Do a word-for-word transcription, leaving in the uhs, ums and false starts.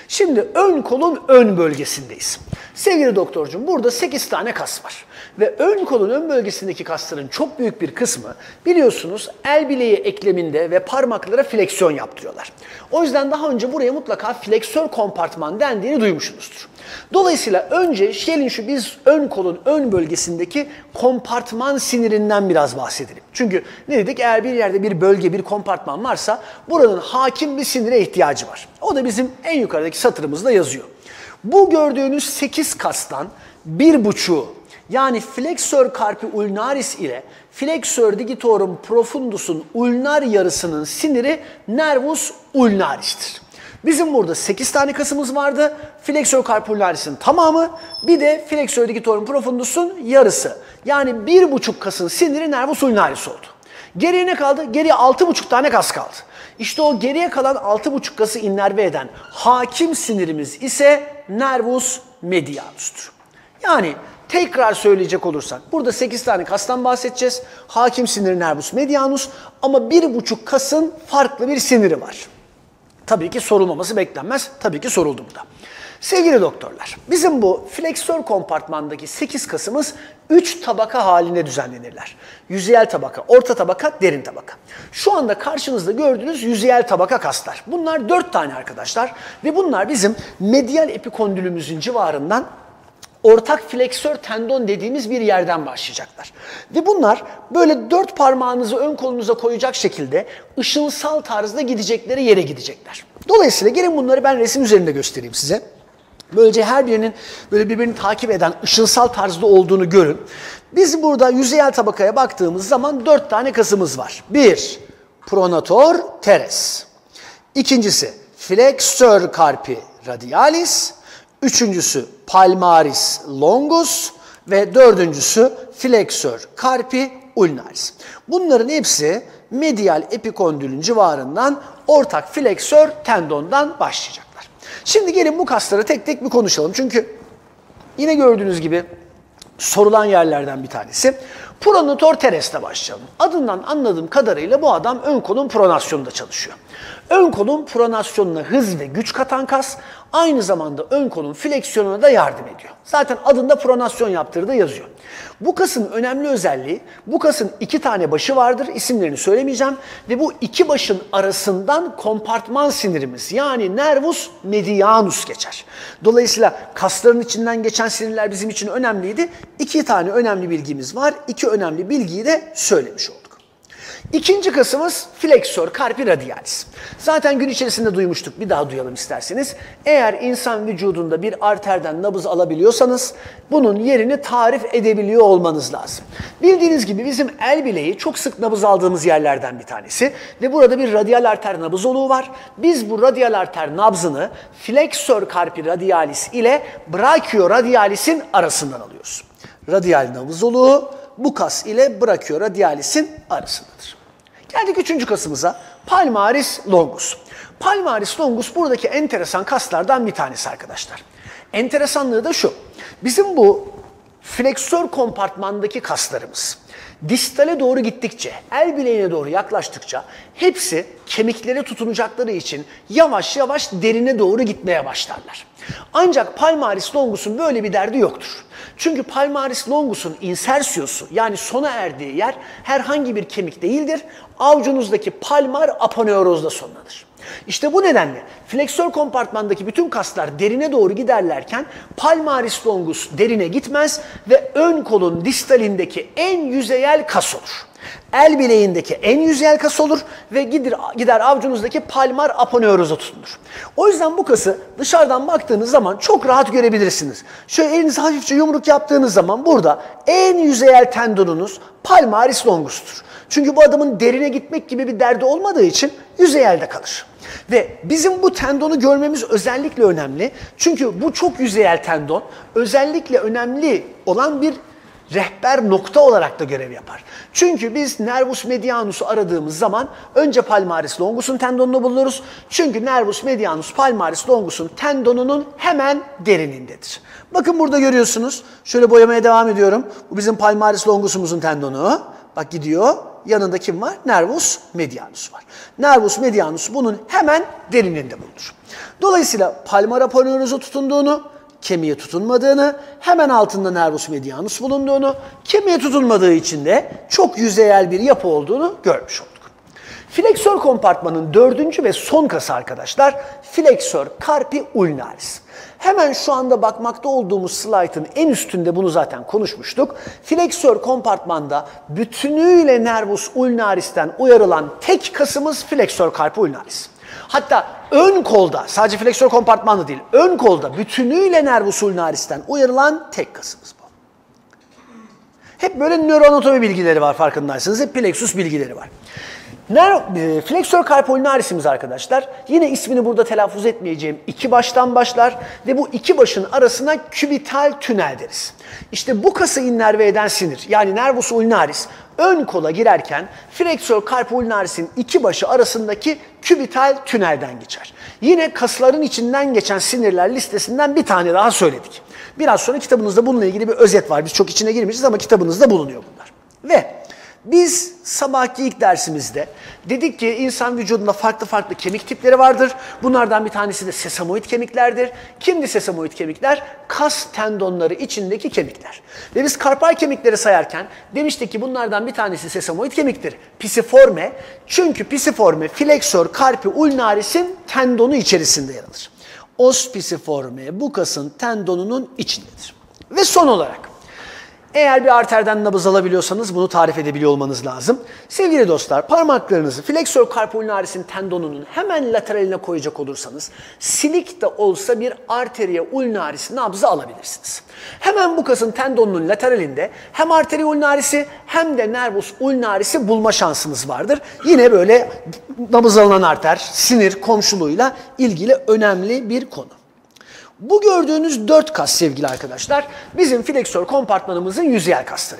Şimdi ön kolun ön bölgesindeyiz. Sevgili doktorcuğum, burada sekiz tane kas var. Ve ön kolun ön bölgesindeki kasların çok büyük bir kısmı biliyorsunuz el bileği ekleminde ve parmaklara fleksiyon yaptırıyorlar. O yüzden daha önce buraya mutlaka fleksör kompartman dendiğini duymuşsunuzdur. Dolayısıyla önce gelin şu biz ön kolun ön bölgesindeki kompartman sinirinden biraz bahsedelim. Çünkü ne dedik? Eğer bir yerde bir bölge, bir kompartman varsa buranın hakim bir sinire ihtiyacı var. O da bizim en yukarıdaki satırımızda yazıyor. Bu gördüğünüz sekiz kastan bir buçuğu yani flexor carpi ulnaris ile flexor digitorum profundus'un ulnar yarısının siniri nervus ulnaris'tir. Bizim burada sekiz tane kasımız vardı. Flexor carpi ulnaris'in tamamı, bir de flexor digitorum profundus'un yarısı. Yani bir buçuk kasın siniri nervus ulnaris oldu. Geriye ne kaldı? Geriye altı buçuk tane kas kaldı. İşte o geriye kalan altı buçuk kası innerve eden hakim sinirimiz ise nervus medianus'tur. Yani tekrar söyleyecek olursak burada sekiz tane kastan bahsedeceğiz. Hakim sinir nervus medianus ama bir buçuk kasın farklı bir siniri var. Tabii ki sorulmaması beklenmez. Tabii ki soruldu bu da. Sevgili doktorlar, bizim bu fleksör kompartmandaki sekiz kasımız üç tabaka halinde düzenlenirler. Yüzeyel tabaka, orta tabaka, derin tabaka. Şu anda karşınızda gördüğünüz yüzeyel tabaka kaslar. Bunlar dört tane arkadaşlar ve bunlar bizim medial epikondülümüzün civarından ortak fleksör tendon dediğimiz bir yerden başlayacaklar. Ve bunlar böyle dört parmağınızı ön kolunuza koyacak şekilde ışınsal tarzda gidecekleri yere gidecekler. Dolayısıyla gelin bunları ben resim üzerinde göstereyim size. Böylece her birinin böyle birbirini takip eden ışınsal tarzda olduğunu görün. Biz burada yüzeyel tabakaya baktığımız zaman dört tane kasımız var. Bir, pronator teres. İkincisi, flexor carpi radialis. Üçüncüsü, palmaris longus. Ve dördüncüsü, flexor carpi ulnaris. Bunların hepsi medial epikondülün civarından ortak fleksör tendondan başlayacaklar. Şimdi gelin bu kasları tek tek bir konuşalım. Çünkü yine gördüğünüz gibi sorulan yerlerden bir tanesi. Pronator teres'te başlayalım. Adından anladığım kadarıyla bu adam ön kolun pronasyonunda çalışıyor. Ön kolun pronasyonuna hız ve güç katan kas, aynı zamanda ön kolun fleksiyonuna da yardım ediyor. Zaten adında pronasyon yaptırdığı yazıyor. Bu kasın önemli özelliği, bu kasın iki tane başı vardır, isimlerini söylemeyeceğim. Ve bu iki başın arasından kompartman sinirimiz yani nervus medianus geçer. Dolayısıyla kasların içinden geçen sinirler bizim için önemliydi. İki tane önemli bilgimiz var, iki önemli bilgiyi de söylemiş olduk. İkinci kasımız flexor carpi radialis. Zaten gün içerisinde duymuştuk, bir daha duyalım isterseniz. Eğer insan vücudunda bir arterden nabız alabiliyorsanız bunun yerini tarif edebiliyor olmanız lazım. Bildiğiniz gibi bizim el bileği çok sık nabız aldığımız yerlerden bir tanesi ve burada bir radyal arter nabızoluğu var. Biz bu radyal arter nabzını flexor carpi radialis ile brachioradialis'in arasından alıyoruz. Radyal nabızoluğu bu kas ile brachioradialis'in arasındadır. Geldik üçüncü kasımıza, palmaris longus. Palmaris longus buradaki enteresan kaslardan bir tanesi arkadaşlar. Enteresanlığı da şu, bizim bu fleksör kompartmandaki kaslarımız distale doğru gittikçe, el bileğine doğru yaklaştıkça hepsi kemiklere tutunacakları için yavaş yavaş derine doğru gitmeye başlarlar. Ancak palmaris longus'un böyle bir derdi yoktur. Çünkü palmaris longus'un insersiyosu yani sona erdiği yer herhangi bir kemik değildir. Avucunuzdaki palmar aponeurozda sonlanır. İşte bu nedenle fleksör kompartmandaki bütün kaslar derine doğru giderlerken palmaris longus derine gitmez ve ön kolun distalindeki en yüzeyel kas olur. El bileğindeki en yüzeyel kas olur ve gider, gider avucunuzdaki palmar aponeuroza tutunur. O yüzden bu kası dışarıdan baktığınız zaman çok rahat görebilirsiniz. Şöyle elinizi hafifçe yumruk yaptığınız zaman burada en yüzeyel tendonunuz palmaris longus'tur. Çünkü bu adamın derine gitmek gibi bir derdi olmadığı için yüzeyelde kalır. Ve bizim bu tendonu görmemiz özellikle önemli. Çünkü bu çok yüzeyel tendon özellikle önemli olan bir rehber nokta olarak da görev yapar. Çünkü biz nervus medianus'u aradığımız zaman önce palmaris longus'un tendonunu buluruz. Çünkü nervus medianus palmaris longus'un tendonunun hemen derinindedir. Bakın burada görüyorsunuz. Şöyle boyamaya devam ediyorum. Bu bizim palmaris longus'umuzun tendonu. Bak gidiyor. yanında kim var? Nervus medianus var. Nervus medianus bunun hemen derininde bulunur. Dolayısıyla palmar aponeuroza tutunduğunu, kemiğe tutunmadığını, hemen altında nervus medianus bulunduğunu, kemiğe tutunmadığı için de çok yüzeyel bir yapı olduğunu görmüş olduk. Fleksör kompartmanın dördüncü ve son kası arkadaşlar, fleksör carpi ulnaris. Hemen şu anda bakmakta olduğumuz slaytın en üstünde bunu zaten konuşmuştuk. Fleksör kompartmanda bütünüyle nervus ulnaris'ten uyarılan tek kasımız fleksör carpi ulnaris. Hatta ön kolda, sadece fleksör kompartmanda değil, ön kolda bütünüyle nervus ulnaris'ten uyarılan tek kasımız bu. Hep böyle nöroanatomi bilgileri var farkındaysanız, hep plexus bilgileri var. Fleksör carpi ulnaris'imiz arkadaşlar, yine ismini burada telaffuz etmeyeceğim iki baştan başlar ve bu iki başın arasına kübital tünel deriz. İşte bu kası innerve eden sinir, yani nervus ulnaris, ön kola girerken fleksör carpi ulnaris'in iki başı arasındaki kübital tünelden geçer. Yine kasların içinden geçen sinirler listesinden bir tane daha söyledik. Biraz sonra kitabınızda bununla ilgili bir özet var. Biz çok içine girmeyeceğiz ama kitabınızda bulunuyor bunlar. Ve biz sabahki ilk dersimizde dedik ki insan vücudunda farklı farklı kemik tipleri vardır. Bunlardan bir tanesi de sesamoid kemiklerdir. Kimdi sesamoid kemikler? Kas tendonları içindeki kemikler. Ve biz karpal kemikleri sayarken demiştik ki bunlardan bir tanesi sesamoid kemiktir. Pisiforme. Çünkü pisiforme fleksör carpi ulnaris'in tendonu içerisinde yer alır. Os pisiforme bu kasın tendonunun içindedir. Ve son olarak, eğer bir arterden nabız alabiliyorsanız bunu tarif edebiliyor olmanız lazım. Sevgili dostlar, parmaklarınızı fleksör carpi ulnaris'in tendonunun hemen lateraline koyacak olursanız silik de olsa bir arteria ulnaris nabzı alabilirsiniz. Hemen bu kasın tendonunun lateralinde hem arteria ulnaris'i hem de nervus ulnaris'i bulma şansınız vardır. Yine böyle nabız alınan arter, sinir komşuluğuyla ilgili önemli bir konu. Bu gördüğünüz dört kas sevgili arkadaşlar bizim fleksör kompartmanımızın yüzeyel kasları.